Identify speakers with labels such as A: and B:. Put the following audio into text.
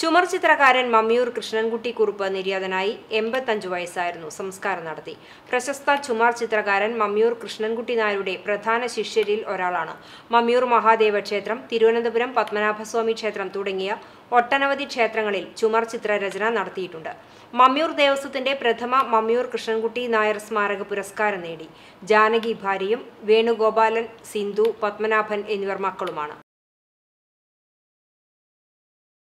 A: ചുമർ ചിത്രകാരൻ മമ്മിയൂർ കൃഷ്ണൻകുട്ടി കുറുപ്പ് നിര്യാതനായി. 85 വയസ്സായിരുന്നു. സംസ്കാരം നടത്തി. പ്രശസ്ത ചുമർ ചിത്രകാരൻ മമ്മിയൂർ കൃഷ്ണൻകുട്ടി നായരുടെ പ്രധാന ശിഷ്യരിൽ ഒരാളാണ്. മമ്മിയൂർ മഹാദേവ ക്ഷേത്രം, തിരുവനന്തപുരം പത്മനാഭസ്വാമി ക്ഷേത്രം തുടങ്ങിയ ഒട്ടനവധി ക്ഷേത്രങ്ങളിൽ ചുമർ ചിത്രരചന നടത്തിയിട്ടുണ്ട്. മമ്മിയൂർ ദേവസ്വത്തിന്റെ പ്രഥമ മമ്മിയൂർ കൃഷ്ണൻകുട്ടി നായർ സ്മാരക പുരസ്കാരം നേടി. ജാനകി ഭാര്യയും വേണുഗോപാലൻ, സിന്ധു, പത്മനാഭൻ എന്നിവർ മക്കളുമാണ്.